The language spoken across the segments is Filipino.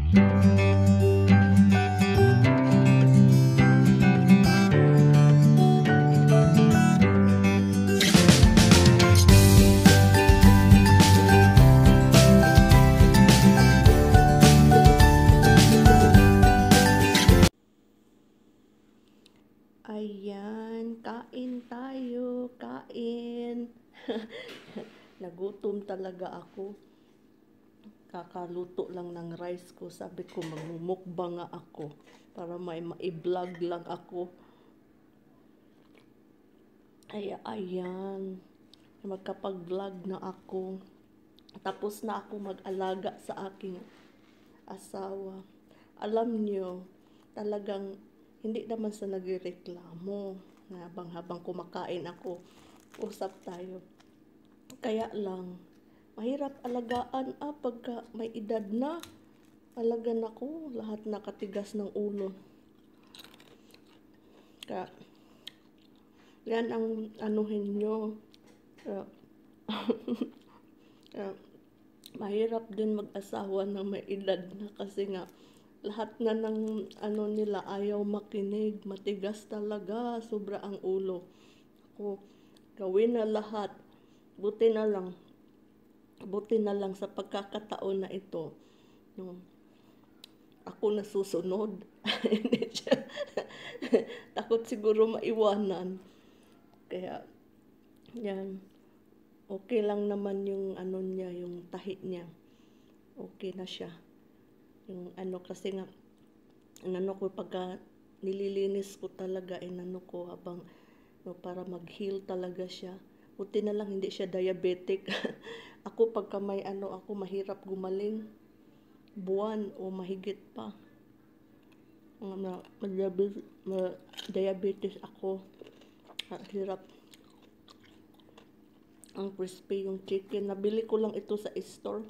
Ayan, kain tayo, kain. Nagutom talaga ako. Kakaluto lang ng rice ko. Sabi ko magmumukbang nga ako para may ma-vlog lang ako. Ay, ayan. Magkapag-vlog na ako. Tapos na ako mag-alaga sa aking asawa. Alam nyo, talagang hindi naman sa nagreklamo na habang kumakain ako, usap tayo. Kaya lang, mahirap alagaan pagka may edad na. Alagan ako, lahat nakatigas ng ulo. Kaya, yan ang anuhin nyo. Mahirap din mag-asawa na may edad na kasi nga lahat na ng nila ayaw makinig, matigas talaga, sobra ang ulo. Ako, gawin na lahat, buti na lang sa pagkakataon na ito, no, ako nasusunod. Hindi siya takot siguro maiwanan. Kaya, yan, okay lang naman yung niya, yung tahi niya. Okay na siya. Yung kasi nga, ko pagka nililinis ko talaga, ko habang, para mag-heal talaga siya. Buti na lang hindi siya diabetic. Ako pagka may ako mahirap gumaling. Buwan o mahigit pa. Diabetes ako. Hirap. Ang crispy yung chicken. Nabili ko lang ito sa store.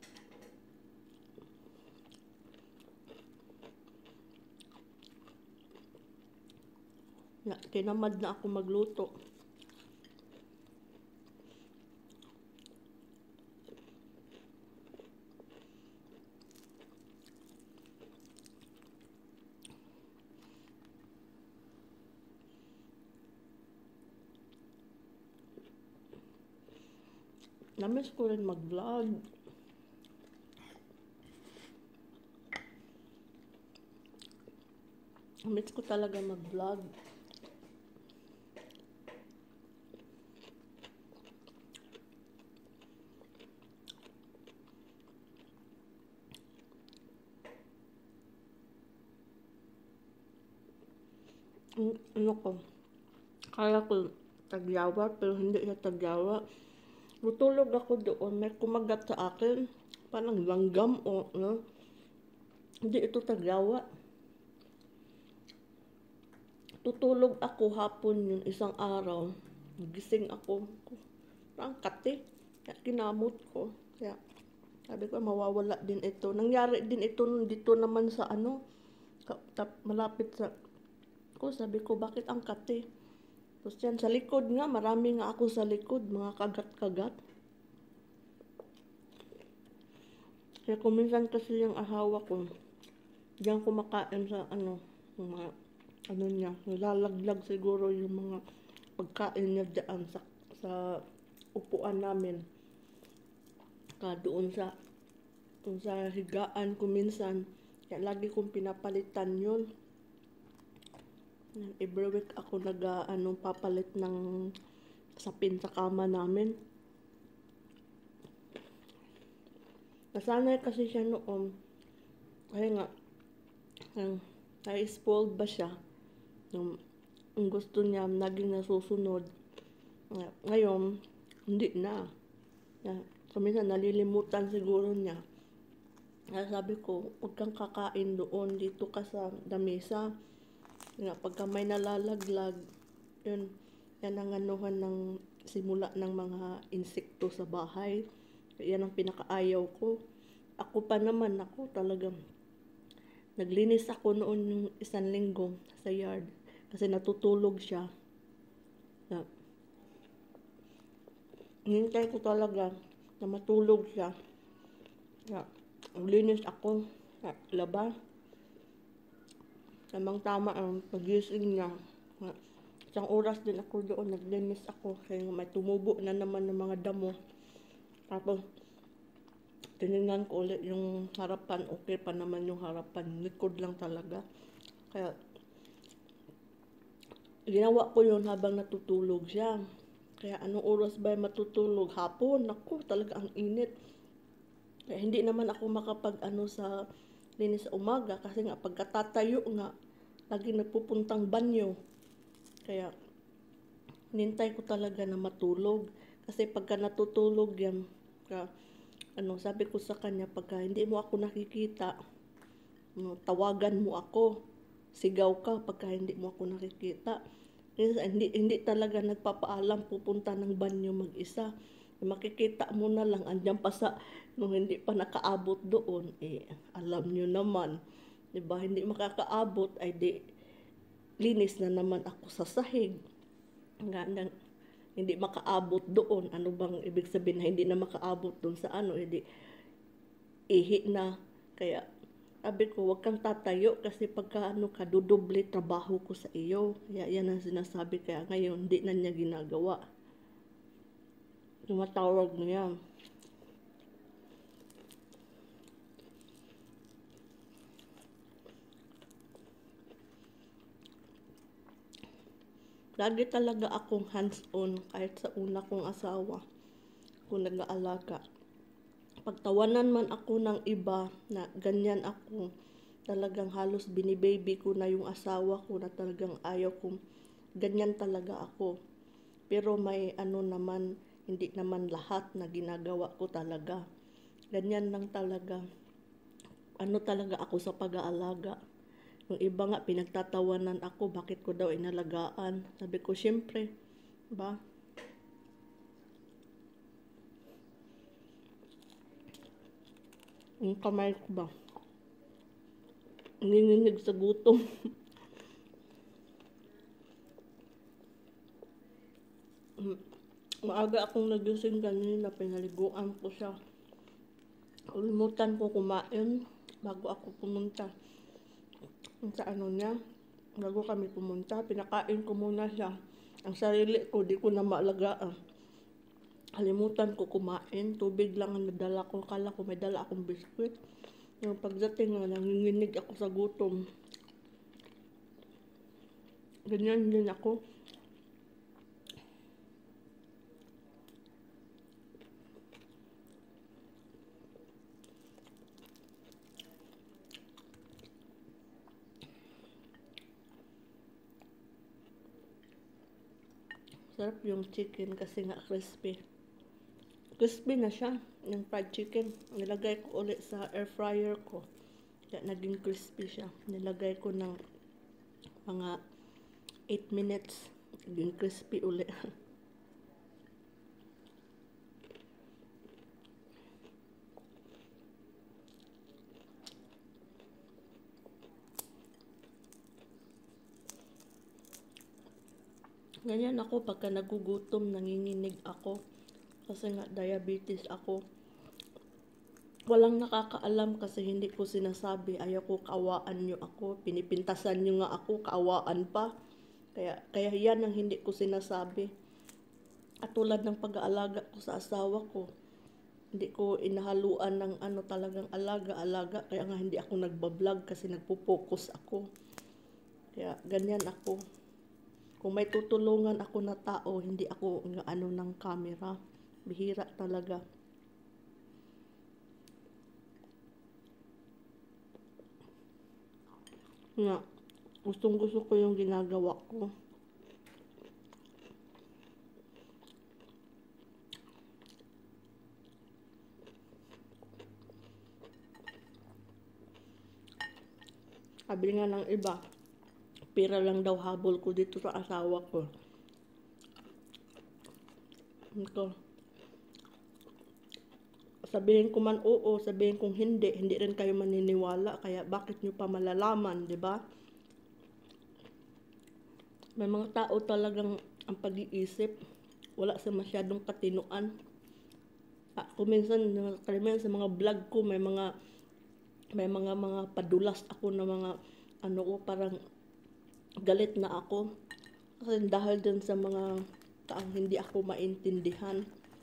Tinamad na ako magluto. Namiss ko rin mag-vlog. Namiss ko talaga mag-vlog. Ko, kaya ko tagyawa, pero hindi siya tagyawa. Tutulog ako doon, may kumagat sa akin, parang langgam o hindi ito tagyawa. Tutulog ako hapon yun, isang araw, gising ako, parang kati, kaya kinamot ko, kaya sabi ko mawawala din ito. Nangyari din ito dito naman sa malapit sa sabi ko bakit ang kati. Tapos yan, sa likod nga, marami nga ako sa likod, mga kagat-kagat. Kaya kung minsan kasi yung ahawa ko, diyan kumakain sa mga niya, nilalaglag siguro yung mga pagkain niya diyan sa upuan namin. Doon sa higaan ko minsan, kaya lagi kong pinapalitan yun. Every week ako papalit ng sapin sa kama namin. Nasanay kasi siya noon. Kaya nga, na-spoiled ba siya? Ang gusto niya, naging nasusunod. Ngayon, hindi na. So, minsan nalilimutan siguro niya. Kaya sabi ko, huwag kang kakain doon, dito ka sa lamesa. Pagka may nalalaglag, yan ang ng simula ng mga insekto sa bahay. Yan ang pinakaayaw ko. Ako pa naman, talagang naglinis ako noon yung 1 linggo sa yard kasi natutulog siya. Hintay ko talaga na matulog siya. Naglinis ako. Laba, tamang tama ang pagising niya. Isang oras din ako doon, naglinis ako kasi may tumubo na naman ng mga damo. Tapos, tinignan ko ulit yung harapan, okay pa naman yung harapan, likod lang talaga. Kaya, ginawa ko yun habang natutulog siya. Kaya anong oras ba matutulog? Hapon, naku, talaga ang init. Kaya hindi naman ako sa linis sa umaga kasi nga pagkatatayo nga, lagi nagpupuntang banyo. Kaya, nintay ko talaga na matulog. Kasi pagka natutulog yan, sabi ko sa kanya, pagka hindi mo ako nakikita, tawagan mo ako, sigaw ka pagka hindi mo ako nakikita. Hindi talaga nagpapaalam, pupunta ng banyo mag-isa. Makikita mo na lang, andyan pa nung hindi pa nakaabot doon, alam nyo naman, diba, hindi makakaabot, ay di, linis na naman ako sa sahig. Hindi makaabot doon, ano bang ibig sabihin na hindi na makaabot doon sa hindi, ihi na. Kaya, sabi ko, wag kang tatayo kasi pagka kadudoble trabaho ko sa iyo. Kaya yan ang sinasabi, kaya ngayon, hindi na niya ginagawa. Tumatawag niya. Lagi talaga akong hands-on kahit sa una kong asawa kung nag-aalaga. Pagtawanan man ako ng iba na ganyan ako, talagang halos binibaby ko na yung asawa ko na talagang ayaw kong ganyan talaga ako. Pero may naman, hindi naman lahat na ginagawa ko talaga. Ganyan lang talaga. Talaga ako sa pag-aalaga. Yung iba nga, pinagtatawanan ako, bakit ko daw inalagaan. Sabi ko, syempre, ba? Yung kamay ko ba? Nanginginig sa gutom. Maaga akong nagising kanina, pinaliguan ko siya. Kalimutan ko kumain bago ako pumunta. Sa niya, bago kami pumunta, pinakain ko muna siya. Ang sarili ko, di ko na maalagaan. Kalimutan ko kumain, tubig lang ang nadala ko. Kala ko may dala akong biskwit. Yung pagdating nga, nanginginig ako sa gutom. Ganyan din ako. Sarap yung chicken kasi nga crispy. Crispy na siya, yung fried chicken. Nilagay ko ulit sa air fryer ko. Kaya naging crispy siya. Nilagay ko ng mga 8 minutes. Naging crispy ulit. Ganyan ako pagka nagugutom, nanginginig ako. Kasi nga diabetes ako. Walang nakakaalam kasi hindi ko sinasabi. Ayaw ko kaawaan nyo ako. Pinipintasan nyo nga ako, kaawaan pa. Kaya yan ang hindi ko sinasabi. At tulad ng pag-aalaga ko sa asawa ko, hindi ko inahaluan ng talagang alaga. Kaya nga hindi ako nagbablog kasi nagpo-focus ako. Kaya ganyan ako. Kung may tutulungan ako na tao, hindi ako ng camera. Bihira talaga. Nga, gustong-gusto ko yung ginagawa ko. Sabi nga ng iba, pera lang daw habol ko dito sa asawa ko. Ito. Sabihin ko man oo, sabihin kong hindi rin kayo maniniwala, kaya bakit nyo pa malalaman, di ba? May mga tao talagang ang pag-iisip, wala sa masyadong katinuan. Kung minsan, karamihan sa mga vlog ko, may mga may mga padulas ako na mga ano ko, parang galit na ako. Kasi dahil din sa mga taong hindi ako maintindihan.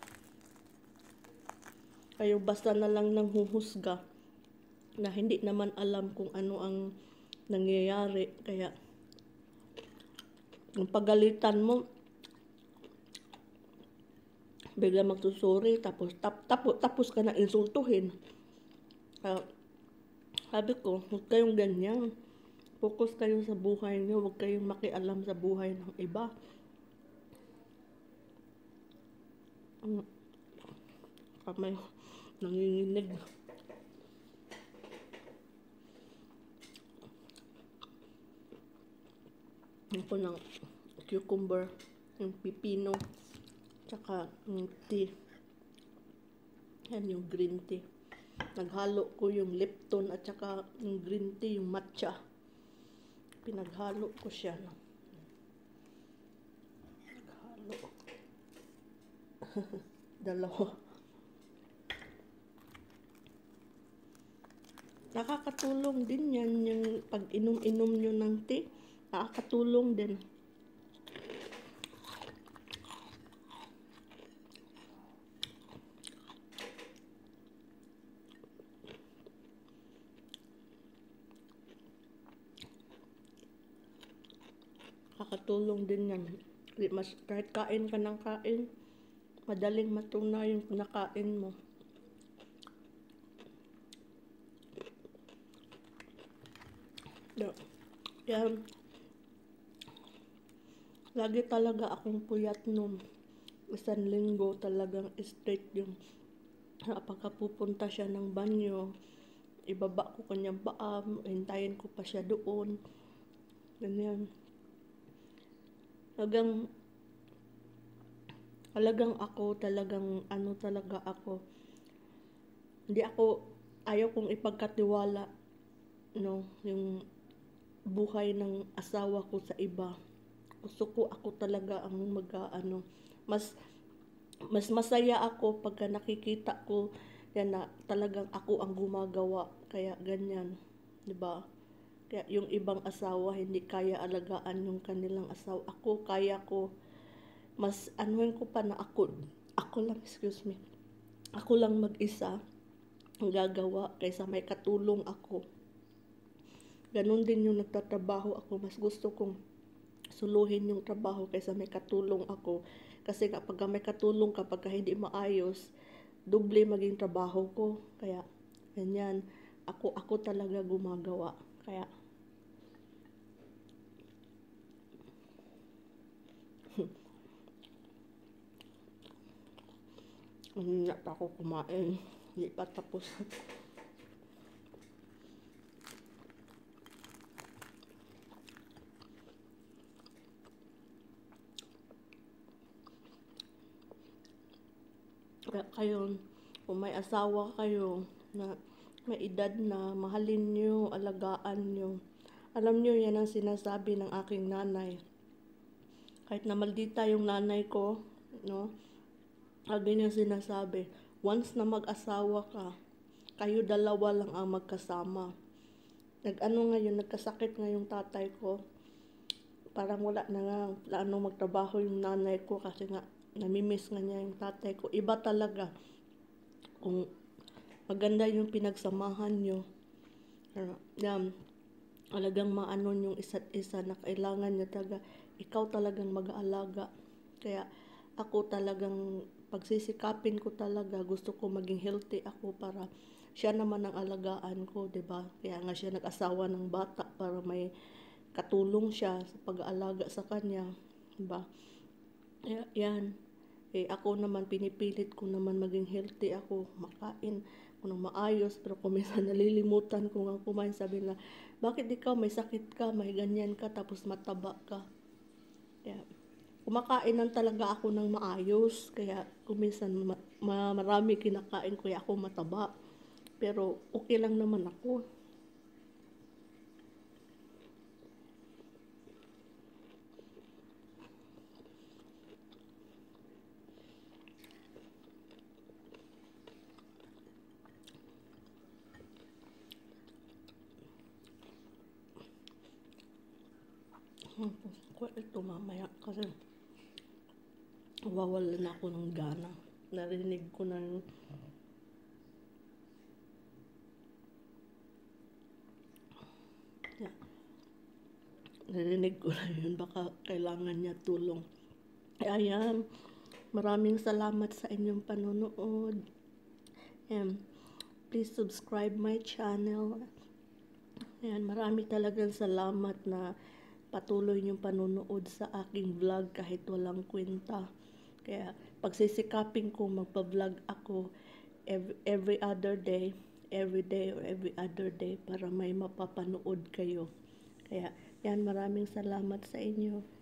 Kayo basta na lang nang huhusga na hindi naman alam kung ano ang nangyayari. Kaya yung pagalitan mo, bigla magsusuri, tapos ka na insultuhin. Sabi ko, huwag kayong ganyan. Focus kayo sa buhay niyo, huwag kayong makialam sa buhay ng iba. Kamay nanginginig. Ako ng cucumber, yung pipino, tsaka yung tea. Yan yung green tea. Naghalo ko yung Lipton at saka yung green tea, yung matcha. Pinaghalo ko siya. No? Naghalo. Dalawa. Nakakatulong din yan yung pag inom-inom nyo ng tea. Nakakatulong din. Nakakatulong din yan. Kahit kain ka ng kain, madaling matuna yung nakain mo. Yan. Lagi talaga akong puyat nun. Isang linggo talagang straight yung pagka pupunta siya ng banyo, ibaba ko kanyang paa, hintayin ko pa siya doon. Ganyan. Talagang ako, talagang ano talaga ako. Hindi ako, ayaw kong ipagkatiwala, no, yung buhay ng asawa ko sa iba. Gusto ko ako talaga ang mas masaya ako pagka nakikita ko yan na talagang ako ang gumagawa. Kaya ganyan, 'di ba? Kaya yung ibang asawa hindi kaya alagaan yung kanilang asawa. Ako kaya ko, mas anuhin ko pa na ako lang, excuse me. Ako lang mag-isa ang gagawa kaysa may katulong ako. Ganon din yung nagtatrabaho ako. Mas gusto kong suluhin yung trabaho kaysa may katulong ako. Kasi kapag may katulong, kapag hindi maayos, doble maging trabaho ko. Kaya, ganyan. Ako talaga gumagawa. Kaya, hindi pa ako kumain. Hindi pa tapos. Kaya kayo, kung may asawa kayo na may edad na, mahalin nyo, alagaan nyo. Alam nyo, yan ang sinasabi ng aking nanay. Kahit na maldita yung nanay ko, no, lagi niya sinasabi, once na mag-asawa ka, kayo dalawa lang ang magkasama. Nagkasakit nga yung tatay ko. Parang wala na nga plano magtrabaho yung nanay ko kasi nga namimiss nga niya yung tatay ko. Iba talaga kung maganda yung pinagsamahan nyo. Yan, talagang maano yung isa't isa na kailangan nyo talaga. Ikaw talagang mag-aalaga. Kaya ako talagang pagsisikapin ko talaga, gusto ko maging healthy ako para siya naman ang alagaan ko, 'di ba? Kaya nga siya nag-asawa ng bata para may katulong siya sa pag-aalaga sa kanya, 'di ba? Yan. Ako naman pinipilit ko naman maging healthy ako, makain ko ng maayos, pero kung minsan nalilimutan ko nga kumain, sabi nila, bakit ikaw may sakit ka, may ganyan ka, tapos mataba ka? Kaya, kumakain lang talaga ako ng maayos, kaya kung minsan marami kinakain ko, kaya ako mataba. Pero okay lang naman ako. Ko ito mamaya kasi wawala na ako ng gana. Narinig ko na yung yeah, narinig ko na yun. Baka kailangan niya tulong. Ayan. Maraming salamat sa inyong panonood. And please subscribe my channel. Ayan, marami talagang salamat na patuloy niyong panonood sa aking vlog kahit walang kwenta. Kaya pagsisikapin ko magpa-vlog ako every other day, every day or every other day para may mapapanood kayo. Kaya yan, maraming salamat sa inyo.